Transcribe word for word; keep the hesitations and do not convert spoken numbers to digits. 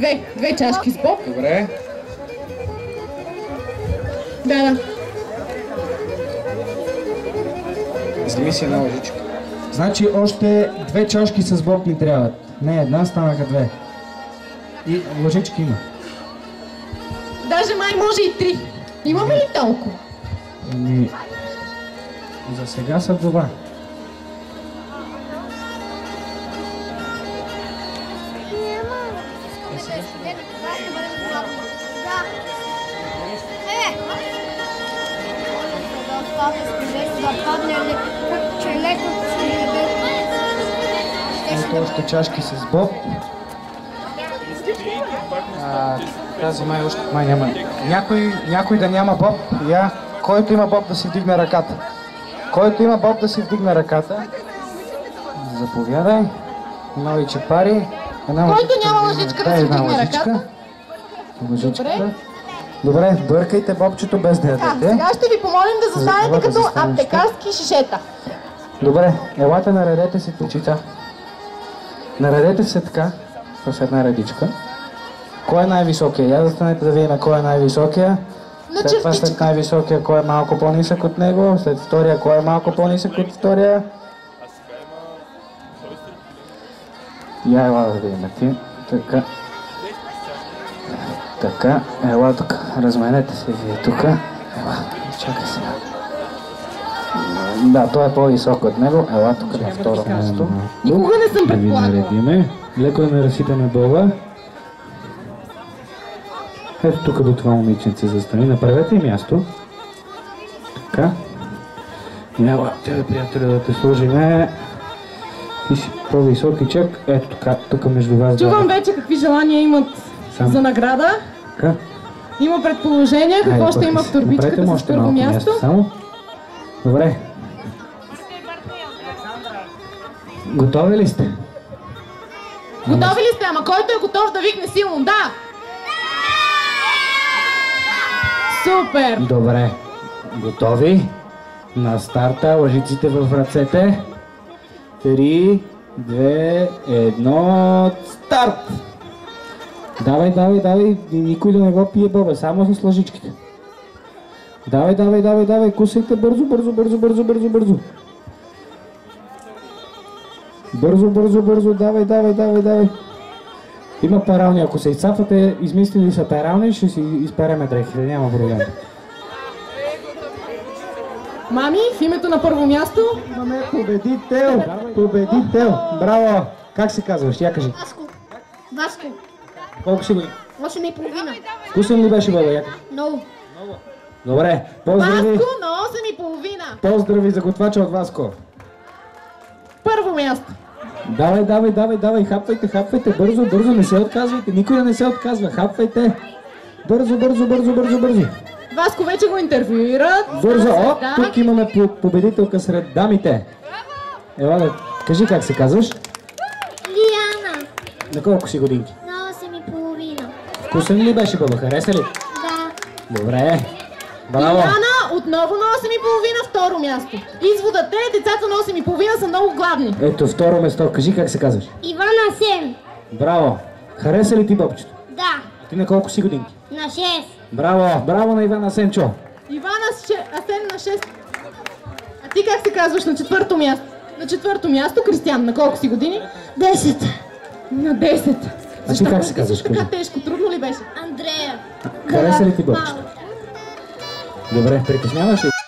две. Две чашки с боб. Добре. Да, да. Вземи си една лъжичка. Значи още две чашки с боб ни трябват. Не една, станаха две. И лъжички има. Даже май може и три. Имаме ли толкова? Ами... За сега са два. Ето още чашки с боб. А, тази май още май няма. Някой, някой да няма боб, я. Който има боб да си вдигне ръката. Който има боб да си вдигне ръката. Заповядай. Нови чепари. Една Който лъжичка, няма лъжичка да си вдигне ръката. Лъжичката. Добре, бъркайте бобчето без да ядете. А, сега ще ви помолим да застанете като аптекарски шишета. Добре, елате, наредете си точица. Наредете се така, с една редичка. Кой е най-високия? Я застанете да видим кой е най-високия. След това след най-високия, кой е малко по-нисък от него. След втория, кой е малко по-нисък от втория. Я ела да видим ти. Така. Така, ела тук. Разменете се вие тук. Ела, чакай сега. Да, той е по-висок от него. Ела тук на второ място. Никога не съм предполагала. Да ви наредиме. Леко да не разсипаме боба. Ето тук до това момиченце застани. Направете и място. Така. И ела, тебе, приятели, да те сложиме. Ти си по-високичък. Ето тук, тук между вас. Чувам вече какви желания имат Сам. за награда. Така. Има предположения какво Айде, ще има в турбичката с първо място. място. Само. Добре. Готови ли сте? Готови ли сте? Ама който е готов да викне силно да! Супер! Добре. Готови? На старта, лъжиците в ръцете. Три, две, едно, старт! Давай, давай, давай, никой да не го пие боба, само с лъжичките. Давай, давай, давай, давай, кусайте бързо, бързо, бързо, бързо, бързо, бързо. Бързо, бързо, бързо, давай, давай, давай, давай. Има перални, ако се изцапвате, измислили са перални, ще си изпереме дрехите, няма проблем. Мами, в името на първо място... Имаме победител! Победител! Браво! Как се казваш? Я кажи. Васко. Васко. Колко си години? осем и половина. Вкусен ли беше боба? Я кажи. Много. Добре, поздрави! Васко на осем и половина. Поздрави за готвача от Васко! Първо място. Давай, давай, давай, давай, хапвайте, хапвайте, бързо, бързо, не се отказвайте, никой да не се отказва, хапвайте! Бързо, бързо, бързо, бързо, бързо! Васко вече го интервюират. Бързо, о, Да. тук имаме победителка сред дамите. Ела да, кажи как се казваш? Лиана. На колко си годинки? На осем и половина. Вкусен ли беше баба, хареса ли? Да. Добре, браво! Диана отново на осем и половина, второ място. Изводът е, децата на осем и половина са много гладни. Ето второ место, кажи как се казваш? Ивана Сен. Браво! Хареса ли ти бабчето? Да. Ти на колко си годинки? На шест. Браво! Браво на Ивана Сенчо! Ивана Асен на шест. А ти как се казваш на четвърто място? На четвърто място, Кристиян, на колко си години? Десет. На десет. А ти как се казваш? Така тежко, трудно ли беше? Андрея. Хареса ли ти бабчето? Добре, притесняваш ли?